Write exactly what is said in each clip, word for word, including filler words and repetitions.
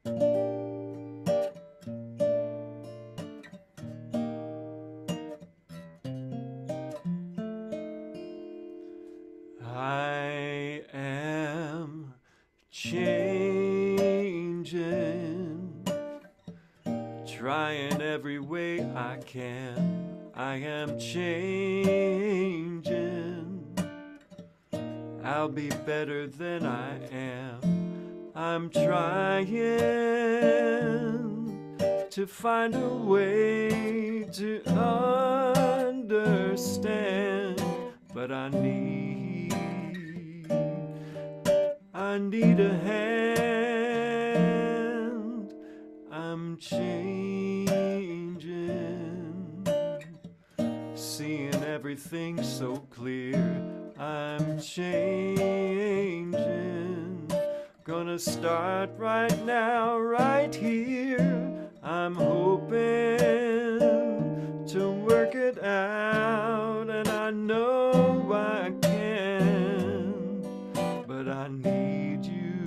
I am changing, trying every way I can. I am changing, I'll be better than I am. I'm trying to find a way to understand, but I need, I need a hand. I'm changing, seeing everything so clear. I'm changing, gonna start right now, right here. I'm hoping to work it out, and I know I can, but I need you.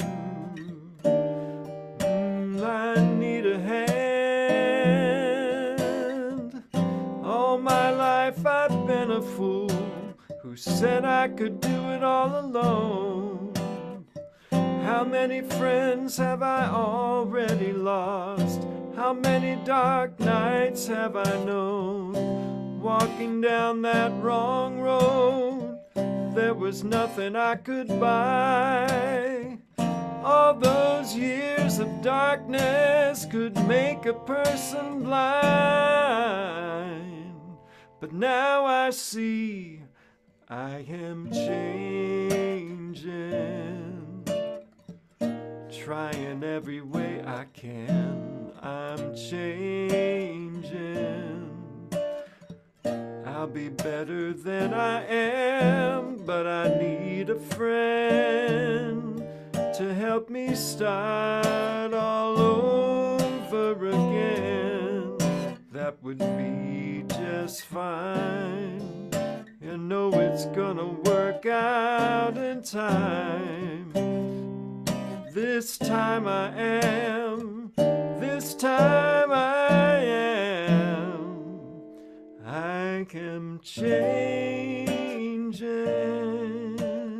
Mm, I need a hand. All my life I've been a fool who said I could do it all alone. How many friends have I already lost? How many dark nights have I known? Walking down that wrong road, there was nothing I could buy. All those years of darkness could make a person blind. But now I see I am changing, trying every way I can. I'm changing, I'll be better than I am, but I need a friend to help me start all over again. That would be just fine. You know it's gonna work out in time. This time I am, this time I am, I am changing.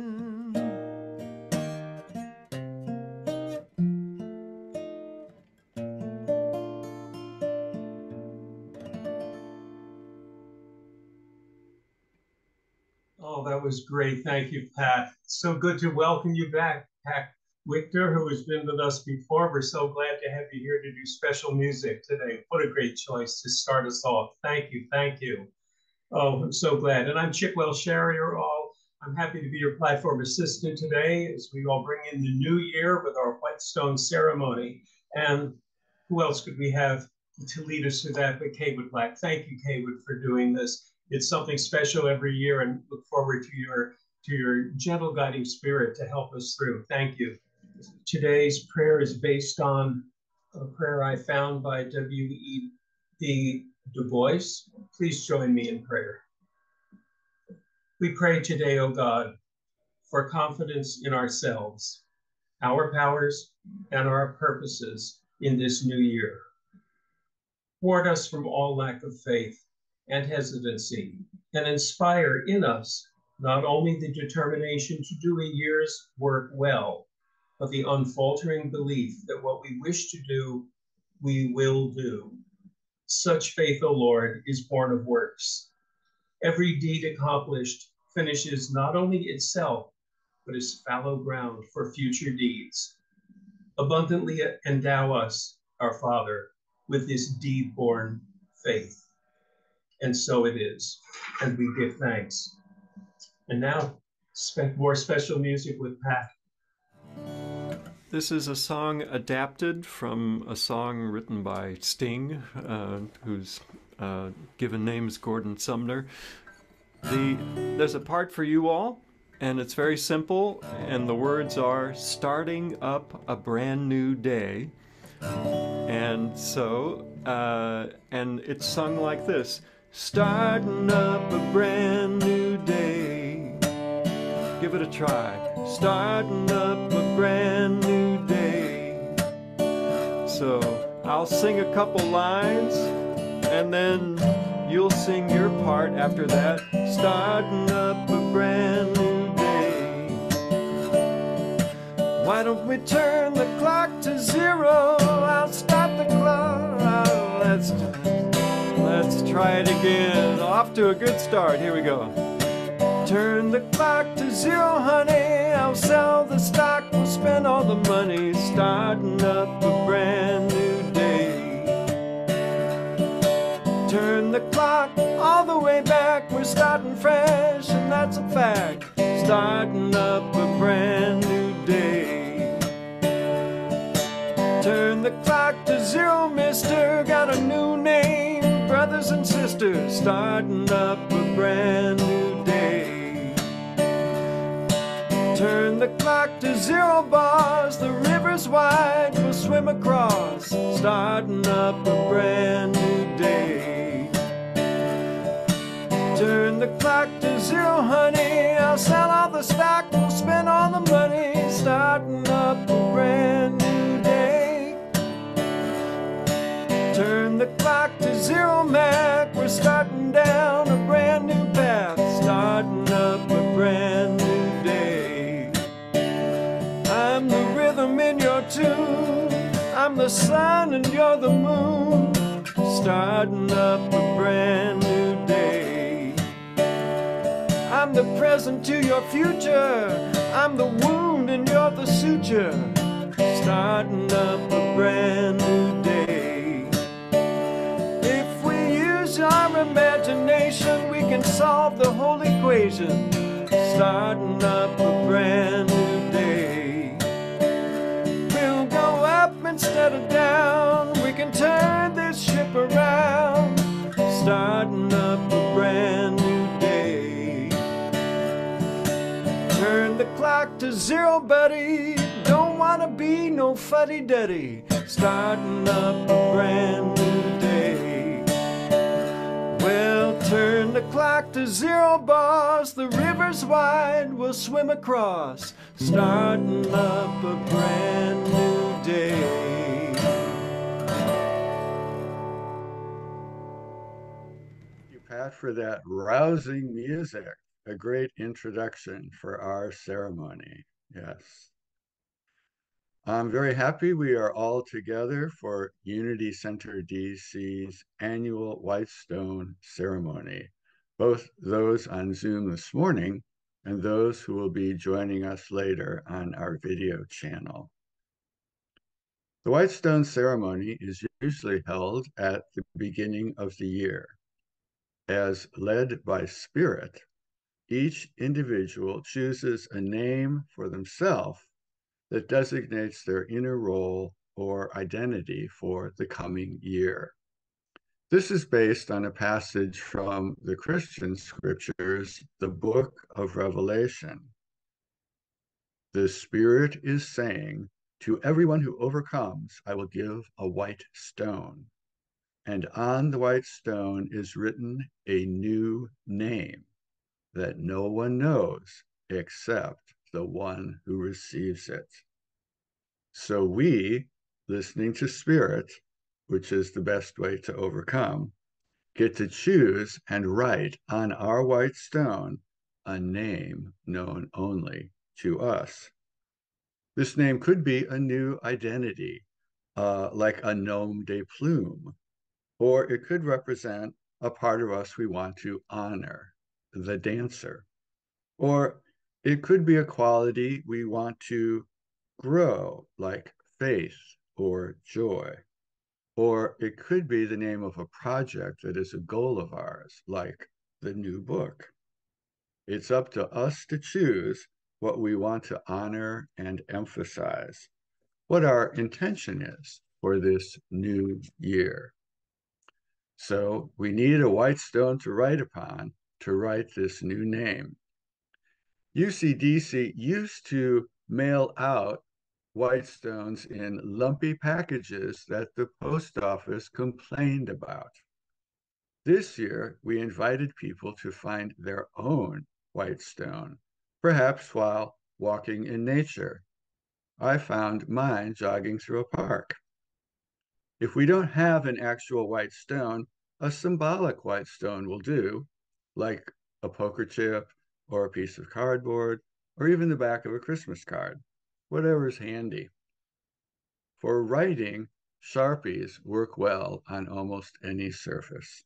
Oh, that was great. Thank you, Pat. So good to welcome you back, Pat Victor, who has been with us before. We're so glad to have you here to do special music today. What a great choice to start us off. Thank you, thank you. Oh, I'm so glad. And I'm Chickwell Sherrier. All I'm happy to be your platform assistant today as we all bring in the new year with our Whitestone ceremony. And who else could we have to lead us through that but Kaywood Black? Thank you, Kaywood, for doing this. It's something special every year, and look forward to your to your gentle guiding spirit to help us through. Thank you. Today's prayer is based on a prayer I found by W E B Du Bois. Please join me in prayer. We pray today, O God, for confidence in ourselves, our powers, and our purposes in this new year. Ward us from all lack of faith and hesitancy, and inspire in us not only the determination to do a year's work well, but the unfaltering belief that what we wish to do, we will do. Such faith, O Lord, is born of works. Every deed accomplished finishes not only itself, but is fallow ground for future deeds. Abundantly endow us, our Father, with this deed-born faith. And so it is, and we give thanks. And now, spe- more special music with Pat. This is a song adapted from a song written by Sting, uh, whose uh, given name is Gordon Sumner. The, there's a part for you all, and it's very simple, and the words are, starting up a brand new day. And so, uh, and it's sung like this. Starting up a brand new day. Give it a try. Starting up a brand new day. So I'll sing a couple lines, and then you'll sing your part after that. Starting up a brand new day. Why don't we turn the clock to zero? I'll start the clock. Uh, let's, let's try it again. Off to a good start. Here we go. Turn the clock to zero, honey. I'll sell the stock. We'll spend all the money. Starting up a brand new day. Turn the clock all the way back. We're starting fresh, and that's a fact. Starting up a brand new day. Turn the clock to zero, mister. Got a new name, brothers and sisters. Starting up a brand new day. Turn the clock to zero, bars. The river's wide, we'll swim across. Starting up a brand new day. Turn the clock to zero, honey. I'll sell all the stock, we'll spend all the money. Starting up a brand new day. Turn the clock to zero, Mac. We're starting down a brand new path. Starting up a brand new day. I'm the rhythm in your tune. I'm the sun and you're the moon. Starting up a brand new day. I'm the present to your future. I'm the wound and you're the suture. Starting up a brand new day. If we use our imagination, we can solve the whole equation. Starting up a brand new day. We'll go up instead of down. We can turn this ship around. Starting up a brand new day. Turn the clock to zero, buddy. Don't wanna be no fuddy-duddy. Starting up a brand new day. Well, turn the clock to zero, boss. The river's wide, we'll swim across. Starting up a brand new day. Thank you, Pat, for that rousing music. A great introduction for our ceremony. Yes. I'm very happy we are all together for Unity Center D C's annual White Stone ceremony, both those on Zoom this morning and those who will be joining us later on our video channel. The White Stone ceremony is usually held at the beginning of the year. As led by Spirit, each individual chooses a name for themselves that designates their inner role or identity for the coming year. This is based on a passage from the Christian scriptures, the book of Revelation. The Spirit is saying, to everyone who overcomes, I will give a white stone. And on the white stone is written a new name that no one knows except the one who receives it. So we, listening to Spirit, which is the best way to overcome, get to choose and write on our white stone a name known only to us. This name could be a new identity, uh, like a nom de plume, or it could represent a part of us we want to honor, the dancer. Or it could be a quality we want to grow, like faith or joy. Or it could be the name of a project that is a goal of ours, like the new book. It's up to us to choose what we want to honor and emphasize, what our intention is for this new year. So we need a white stone to write upon to write this new name. U C D C used to mail out white stones in lumpy packages that the post office complained about. This year, we invited people to find their own white stone, perhaps while walking in nature. I found mine jogging through a park. If we don't have an actual white stone, a symbolic white stone will do, like a poker chip or a piece of cardboard, or even the back of a Christmas card, whatever's handy. For writing, Sharpies work well on almost any surface.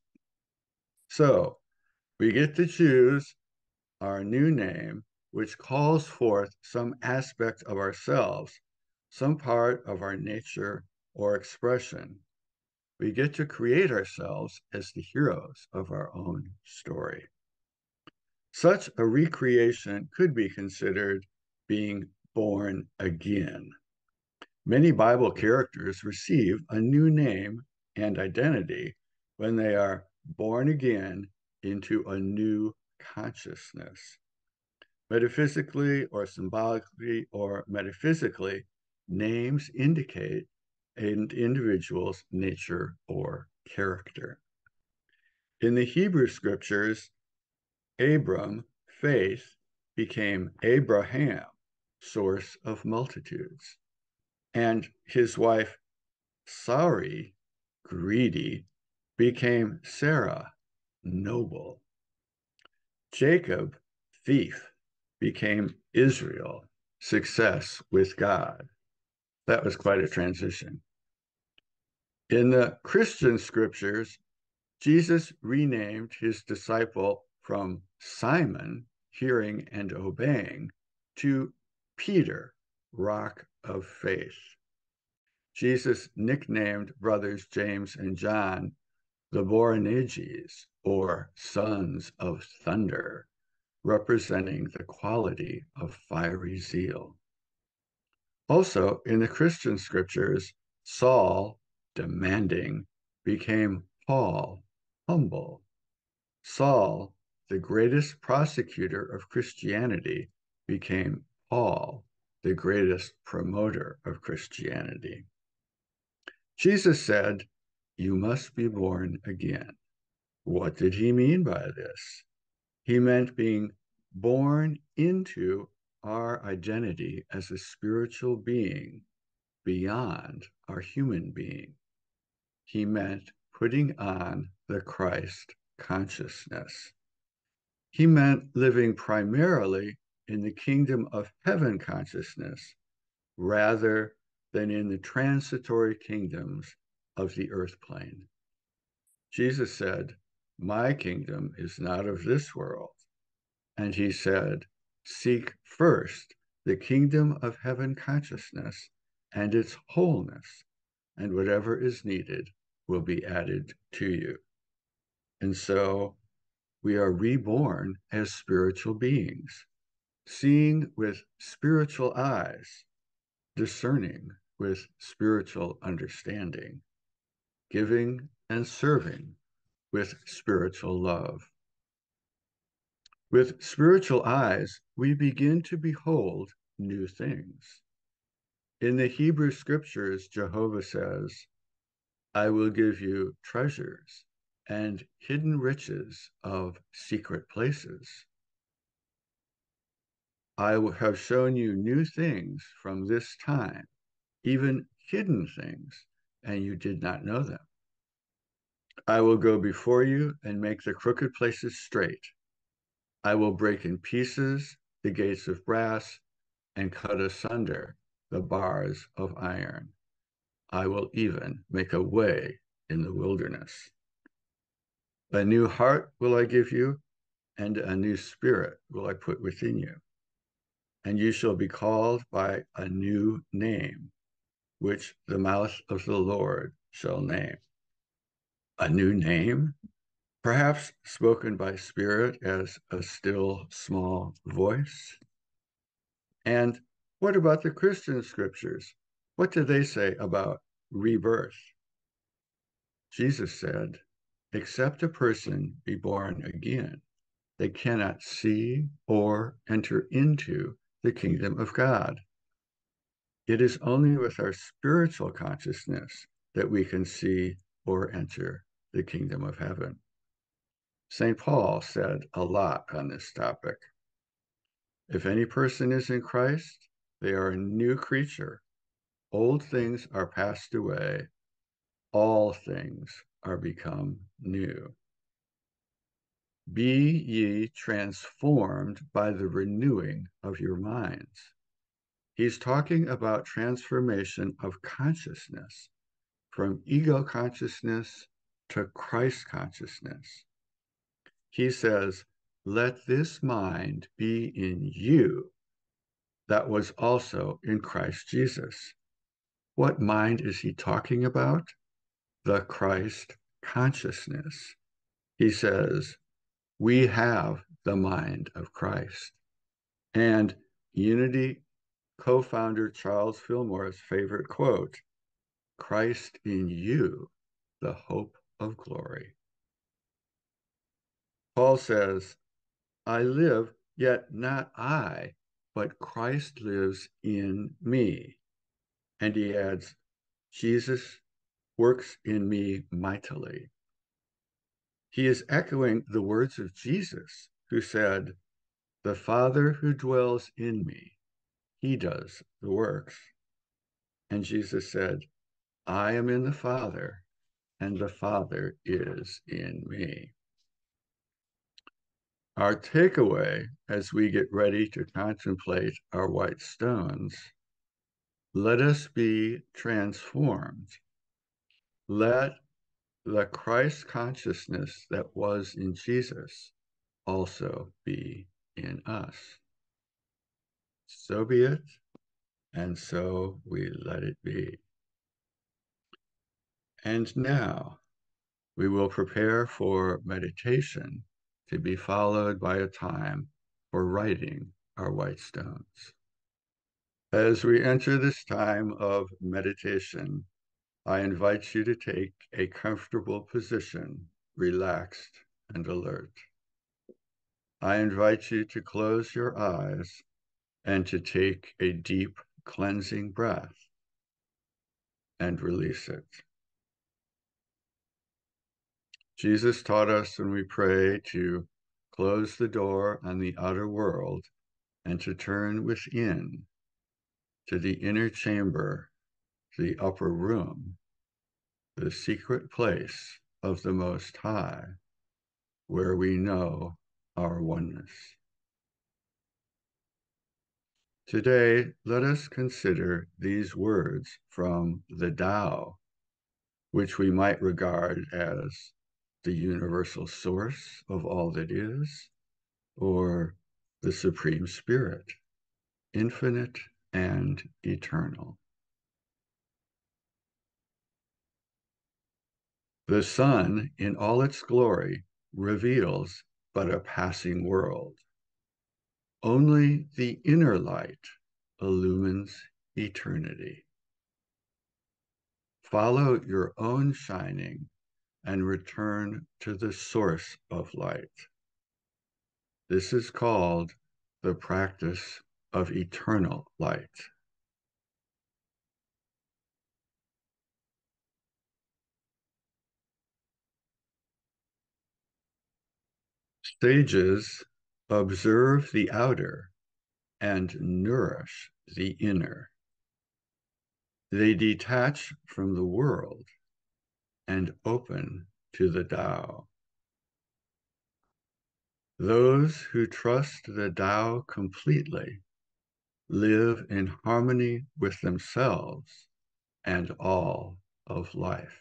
So we get to choose our new name, which calls forth some aspect of ourselves, some part of our nature or expression. We get to create ourselves as the heroes of our own story. Such a recreation could be considered being born again. Many Bible characters receive a new name and identity when they are born again into a new consciousness. Metaphysically or symbolically or metaphysically, names indicate an individual's nature or character. In the Hebrew scriptures, Abram, faith, became Abraham, source of multitudes. And his wife, Sarai, greedy, became Sarah, noble. Jacob, thief, became Israel, success with God. That was quite a transition. In the Christian scriptures, Jesus renamed his disciple from Simon, hearing and obeying, to Peter, rock of faith. Jesus nicknamed brothers James and John the Boanerges, or sons of thunder, representing the quality of fiery zeal. Also, in the Christian scriptures, Saul, demanding, became Paul, humble. Saul, the greatest prosecutor of Christianity, became Paul, the greatest promoter of Christianity. Jesus said, "You must be born again." What did he mean by this? He meant being born into our identity as a spiritual being beyond our human being. He meant putting on the Christ consciousness. He meant living primarily in the kingdom of heaven consciousness rather than in the transitory kingdoms of the earth plane. Jesus said, "My kingdom is not of this world." And he said, "Seek first the kingdom of heaven consciousness and its wholeness, and whatever is needed will be added to you." And so we are reborn as spiritual beings, seeing with spiritual eyes, discerning with spiritual understanding, giving and serving with spiritual love. With spiritual eyes, we begin to behold new things. In the Hebrew scriptures, Jehovah says, "I will give you treasures and hidden riches of secret places. I have shown you new things from this time, even hidden things, and you did not know them. I will go before you and make the crooked places straight. I will break in pieces the gates of brass and cut asunder the bars of iron. I will even make a way in the wilderness. A new heart will I give you, and a new spirit will I put within you. And you shall be called by a new name, which the mouth of the Lord shall name." A new name, perhaps spoken by Spirit as a still small voice. And what about the Christian scriptures? What do they say about rebirth? Jesus said, "Except a person be born again, they cannot see or enter into the kingdom of God." It is only with our spiritual consciousness that we can see or enter the kingdom of heaven. Saint Paul said a lot on this topic. If any person is in Christ, they are a new creature. Old things are passed away. all things are become new. Be ye transformed by the renewing of your minds. He's talking about transformation of consciousness from ego consciousness to Christ consciousness. He says, let this mind be in you that was also in Christ Jesus. What mind is he talking about? The Christ consciousness. He says, we have the mind of Christ. And Unity co-founder Charles Fillmore's favorite quote, Christ in you, the hope of glory. Paul says, I live, yet not I, but Christ lives in me. And he adds, Jesus works in me mightily. He is echoing the words of Jesus, who said, the Father who dwells in me, he does the works. And Jesus said, I am in the Father, and the Father is in me. Our takeaway as we get ready to contemplate our white stones, let us be transformed. Let the Christ consciousness that was in Jesus also be in us. So be it, and so we let it be. And now we will prepare for meditation to be followed by a time for writing our white stones. As we enter this time of meditation, I invite you to take a comfortable position, relaxed and alert. I invite you to close your eyes and to take a deep cleansing breath and release it. Jesus taught us when we pray to close the door on the outer world and to turn within to the inner chamber, the upper room, the secret place of the Most High, where we know our oneness. Today, let us consider these words from the Tao, which we might regard as the universal source of all that is, or the Supreme Spirit, infinite and eternal. The sun, in all its glory, reveals but a passing world. Only the inner light illumines eternity. Follow your own shining and return to the source of light. This is called the practice of eternal light. Sages observe the outer and nourish the inner. They detach from the world and open to the Tao. Those who trust the Tao completely live in harmony with themselves and all of life.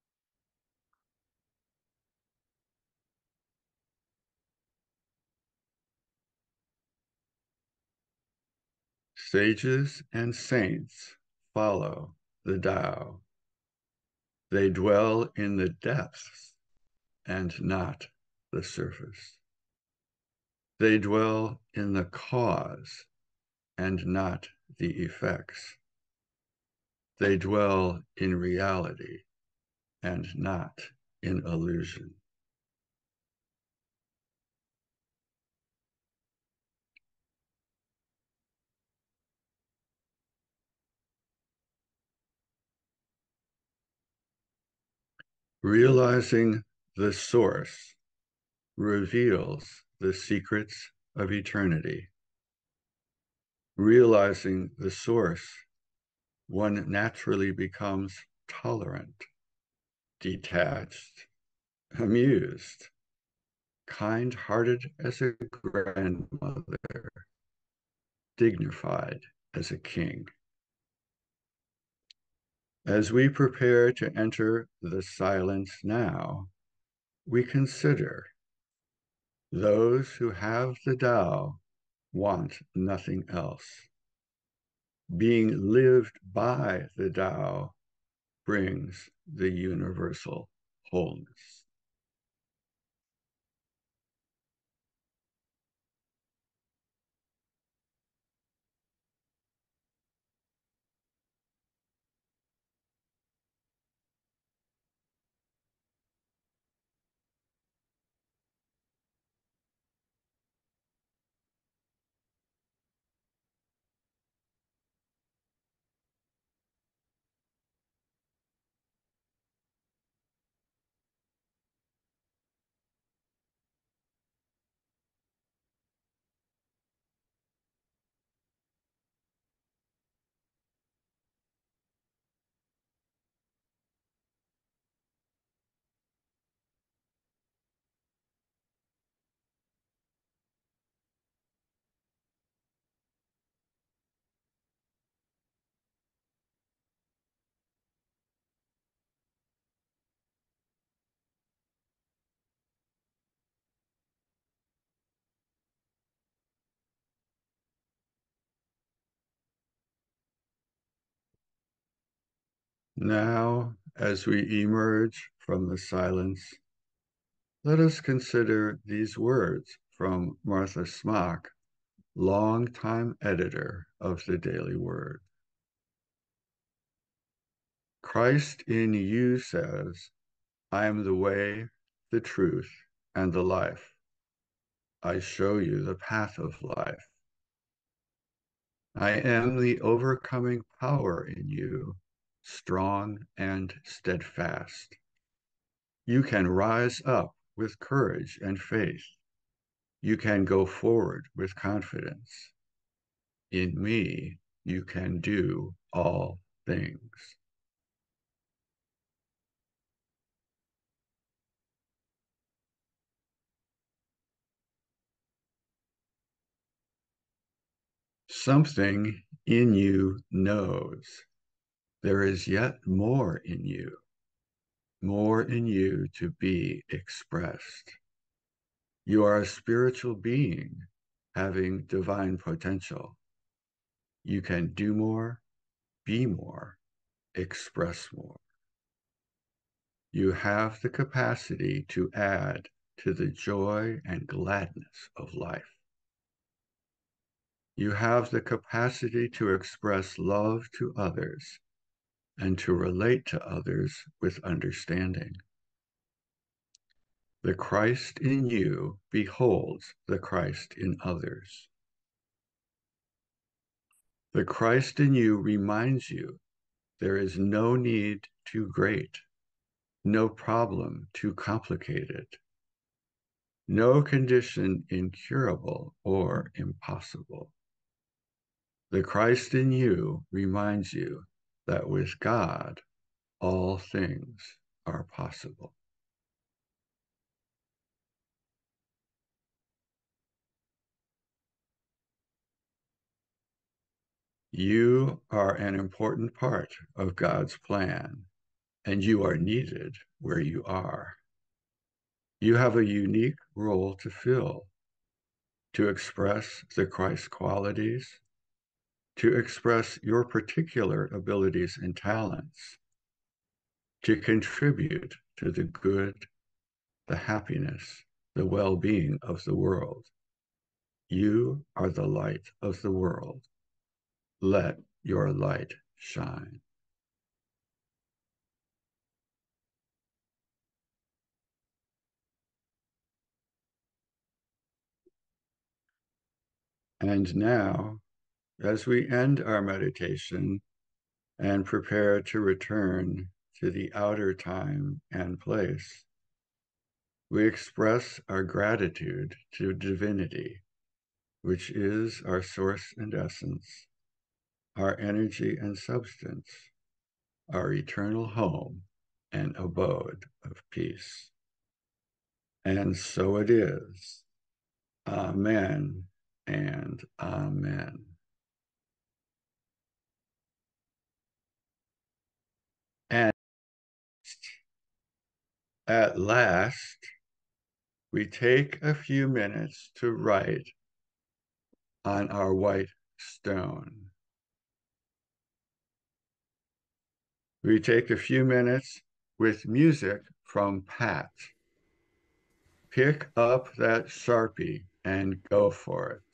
Sages and saints follow the Tao. They dwell in the depths and not the surface. They dwell in the cause and not the effects. They dwell in reality and not in illusion. Realizing the source reveals the secrets of eternity. Realizing the source, one naturally becomes tolerant detached, amused, kind-hearted as a grandmother, dignified as a king. As we prepare to enter the silence now, we consider those who have the Tao want nothing else. Being lived by the Tao brings the universal wholeness. Now, as we emerge from the silence, let us consider these words from Martha Smock, longtime editor of the Daily Word. Christ in you says, I am the way, the truth, and the life. I show you the path of life. I am the overcoming power in you, strong and steadfast. You can rise up with courage and faith. You can go forward with confidence. In me, you can do all things. Something in you knows there is yet more in you, more in you to be expressed. You are a spiritual being having divine potential. You can do more, be more, express more. You have the capacity to add to the joy and gladness of life. You have the capacity to express love to others and to relate to others with understanding. The Christ in you beholds the Christ in others. The Christ in you reminds you there is no need too great, no problem too complicated, no condition incurable or impossible. The Christ in you reminds you that with God, all things are possible. You are an important part of God's plan, and you are needed where you are. You have a unique role to fill, to express the Christ qualities, to express your particular abilities and talents, to contribute to the good, the happiness, the well-being of the world. You are the light of the world. Let your light shine. And now, as we end our meditation and prepare to return to the outer time and place, we express our gratitude to divinity, which is our source and essence, our energy and substance, our eternal home an abode of peace. And so it is. Amen and amen. And at last, we take a few minutes to write on our white stone. We take a few minutes with music from Pat. Pick up that Sharpie and go for it.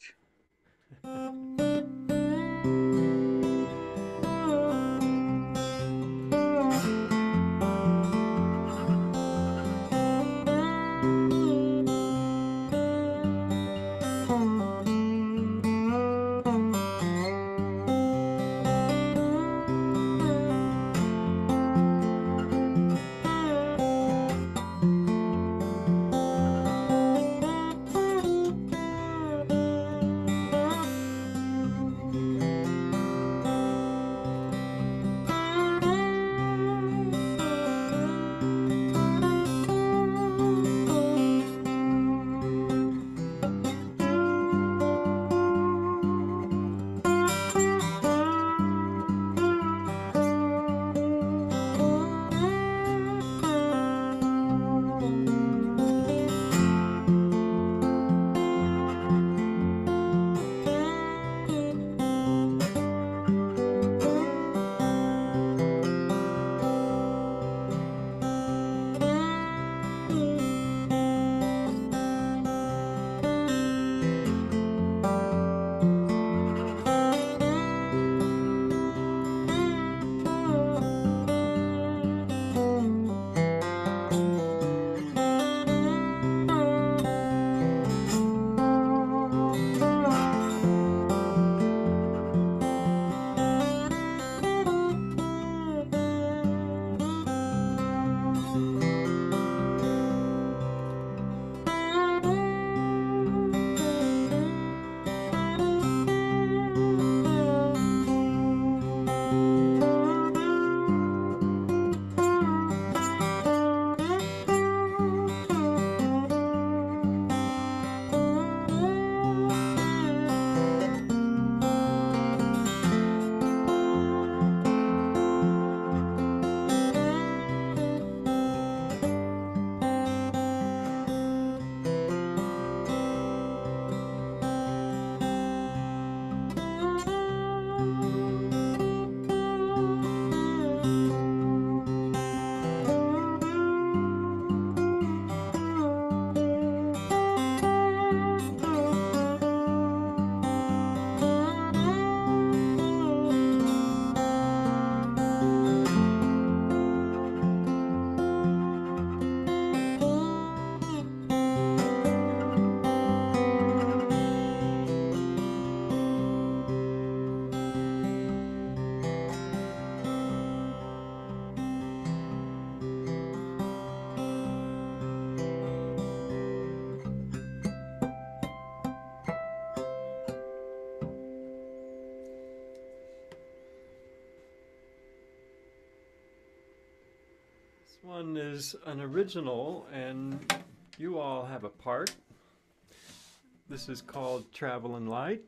This one is an original, and you all have a part. This is called Travelin' Light,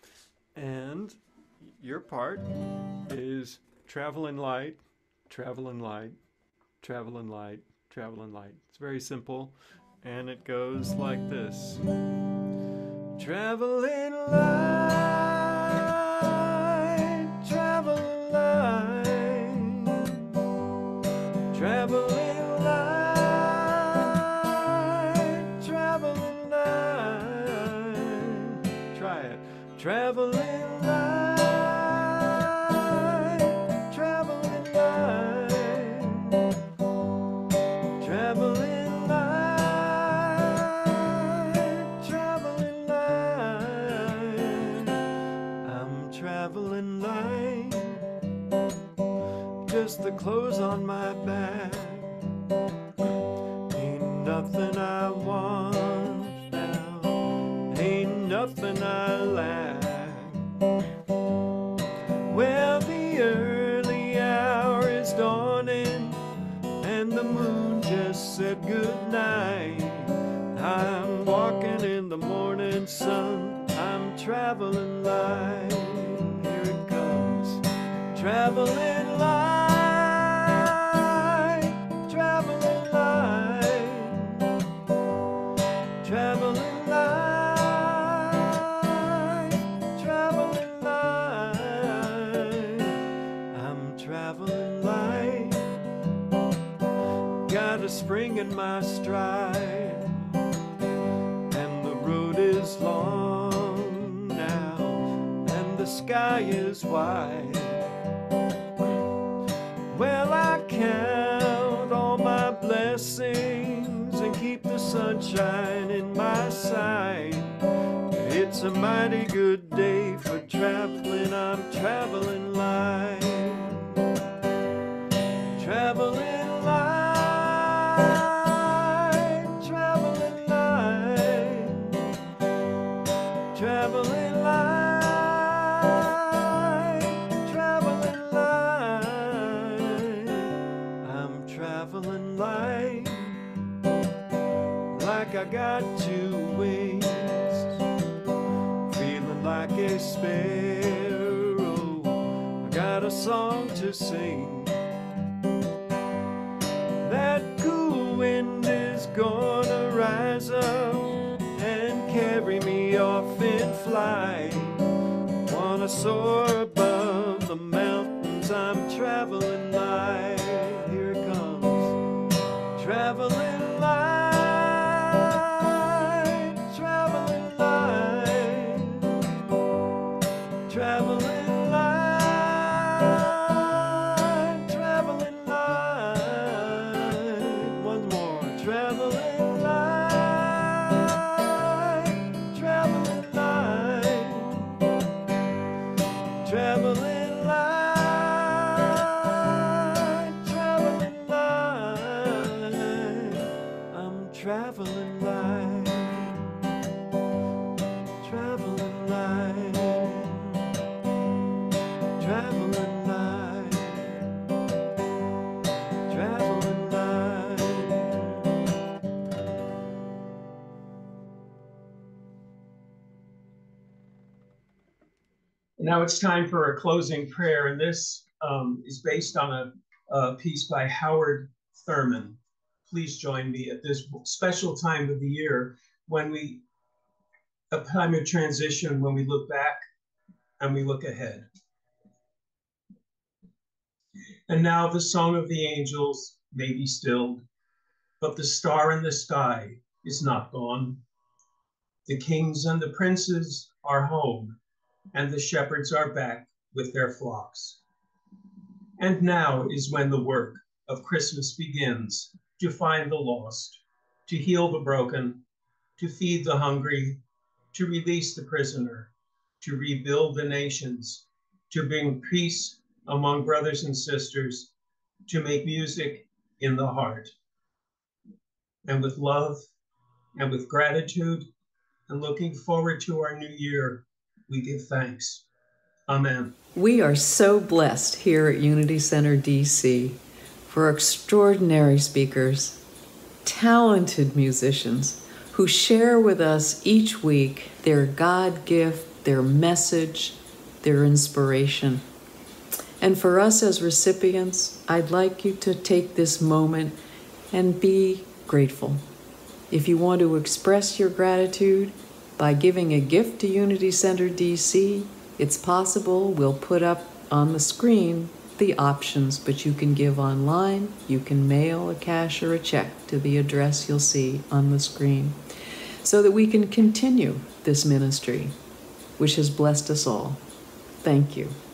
and your part is Travelin' Light, Travelin' Light, Travelin' Light, Travelin' Light. It's very simple, and it goes like this. Travelin' light, travelin' light, travelin' light, travelin' light. Try it. Travelin' light, travelin' light, travelin' light, travelin' light. I'm travelin' light, just the clothes on my back. Ain't nothing I want now, ain't nothing I lack. Well, the early hour is dawning, and good night. I'm walking in the morning sun. I'm traveling light. Here it comes. Traveling light. Traveling light. Traveling light. Traveling light. I'm traveling light. Got a spring in my stride, and the road is long now, and the sky is wide. Well, I count all my blessings and keep the sunshine in my sight. It's a mighty good day for traveling. I'm traveling light. Traveling light. Traveling light. Traveling light. Traveling light. I'm traveling light. Like I got two wings, feeling like a sparrow. I got a song to sing. That cool wind is gonna rise up and carry me off in flight. Wanna soar above the mountains. I'm traveling light. Here it comes. Traveling light. Traveling light. Traveling light. Traveling light. One more. Traveling light. Traveling light. Traveling light. Traveling light. I'm traveling light. Traveling light. Traveling light. Traveling light. Now it's time for a closing prayer, and this um, is based on a, a piece by Howard Thurman. Please join me at this special time of the year when we, a time of transition, when we look back and we look ahead. And now the song of the angels may be stilled, but the star in the sky is not gone. The kings and the princes are home, and the shepherds are back with their flocks. And now is when the work of Christmas begins, to find the lost, to heal the broken, to feed the hungry, to release the prisoner, to rebuild the nations, to bring peace among brothers and sisters, to make music in the heart. And with love and with gratitude and looking forward to our new year, we give thanks. Amen. We are so blessed here at Unity Center D C for extraordinary speakers, talented musicians who share with us each week their God gift, their message, their inspiration. And for us as recipients, I'd like you to take this moment and be grateful. If you want to express your gratitude by giving a gift to Unity Center D C, it's possible. We'll put up on the screen the options, but you can give online, you can mail a cash or a check to the address you'll see on the screen, so that we can continue this ministry, which has blessed us all. Thank you.